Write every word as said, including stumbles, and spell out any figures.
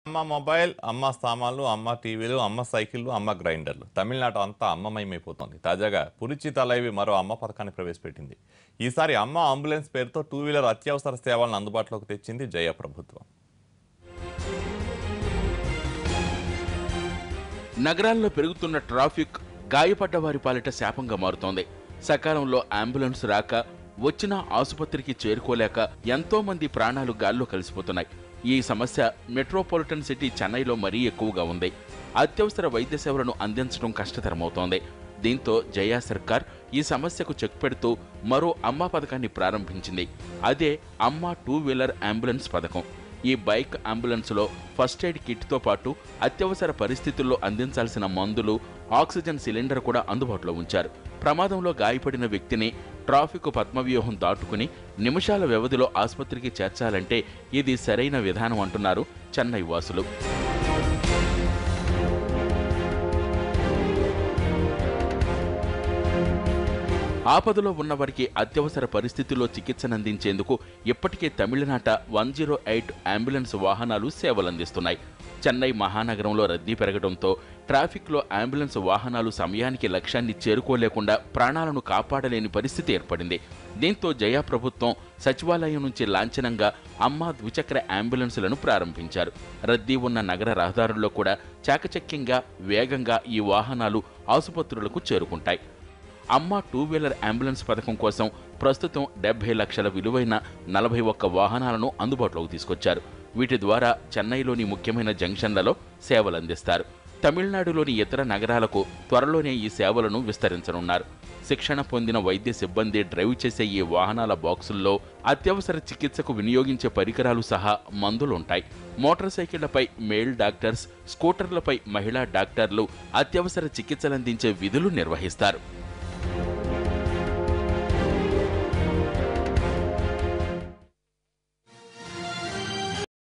అమ్మ మొబైల్, అమ్మ సామాన్లు, అమ్మ టీవీలు, అమ్మ సైకిళ్లు, అమ్మ గ్రైండర్లు. తమిళనాడు అంతా అమ్మమయమైపోతోంది. తాజాగా పురిచి తలైవి మరో అమ్మ పథకాన్ని ప్రవేశపెట్టింది. ఈసారి అమ్మ అంబులెన్స్ పేరుతో టూ వీలర్ అత్యవసర సేవలను అందుబాటులోకి తెచ్చింది జయ ప్రభుత్వం. నగరాల్లో పెరుగుతున్న ట్రాఫిక్ గాయపడ్డ వారి పాలిట శాపంగా మారుతోంది. సకాలంలో అంబులెన్స్ రాక, వచ్చిన ఆసుపత్రికి చేరుకోలేక ఎంతో మంది ప్రాణాలు గాల్లో కలిసిపోతున్నాయి. ఈ సమస్య మెట్రోపాలిటన్ సిటీ చెన్నైలో మరీ ఎక్కువగా ఉంది. అత్యవసర వైద్య సేవలను అందించడం కష్టతరమవుతోంది. దీంతో జయా సర్కార్ ఈ సమస్యకు చెక్ పెడుతూ మరో అమ్మ పథకాన్ని ప్రారంభించింది. అదే అమ్మ టూ వీలర్ అంబులెన్స్ పథకం. ఈ బైక్ అంబులెన్స్లో ఫస్ట్ ఎయిడ్ కిట్తో పాటు అత్యవసర పరిస్థితుల్లో అందించాల్సిన మందులు, ఆక్సిజన్ సిలిండర్ కూడా అందుబాటులో ఉంచారు. ప్రమాదంలో గాయపడిన వ్యక్తిని ట్రాఫిక్ పద్మవ్యూహం దాటుకుని నిమిషాల వ్యవధిలో ఆసుపత్రికి చేర్చాలంటే ఇది సరైన విధానం అంటున్నారు చెన్నై వాసులు. ఆపదలో ఉన్నవారికి అత్యవసర పరిస్థితుల్లో చికిత్సనందించేందుకు ఇప్పటికే తమిళనాట వన్ జీరో ఎయిట్ అంబులెన్స్ వాహనాలు సేవలందిస్తున్నాయి. చెన్నై మహానగరంలో రద్దీ పెరగడంతో ట్రాఫిక్లో అంబులెన్స్ వాహనాలు సమయానికి లక్ష్యాన్ని చేరుకోలేకుండా ప్రాణాలను కాపాడలేని పరిస్థితి ఏర్పడింది. దీంతో జయా ప్రభుత్వం సచివాలయం నుంచి లాంఛనంగా అమ్మ ద్విచక్ర అంబులెన్సులను ప్రారంభించారు. రద్దీ ఉన్న నగర రహదారుల్లో కూడా చాకచక్యంగా, వేగంగా ఈ వాహనాలు ఆసుపత్రులకు చేరుకుంటాయి. అమ్మ టూ వీలర్ అంబులెన్స్ పథకం కోసం ప్రస్తుతం డెబ్బై లక్షల విలువైన నలభై ఒక్క వాహనాలను అందుబాటులోకి తీసుకొచ్చారు. వీటి ద్వారా చెన్నైలోని ముఖ్యమైన జంక్షన్లలో సేవలందిస్తారు. తమిళనాడులోని ఇతర నగరాలకు త్వరలోనే ఈ సేవలను విస్తరించనున్నారు. శిక్షణ పొందిన వైద్య సిబ్బంది డ్రైవ్ చేసే ఈ వాహనాల బాక్సుల్లో అత్యవసర చికిత్సకు వినియోగించే పరికరాలు సహా మందులుంటాయి. మోటార్ సైకిళ్లపై మేల్ డాక్టర్స్, స్కూటర్లపై మహిళా డాక్టర్లు అత్యవసర చికిత్సలందించే విధులు నిర్వహిస్తారు.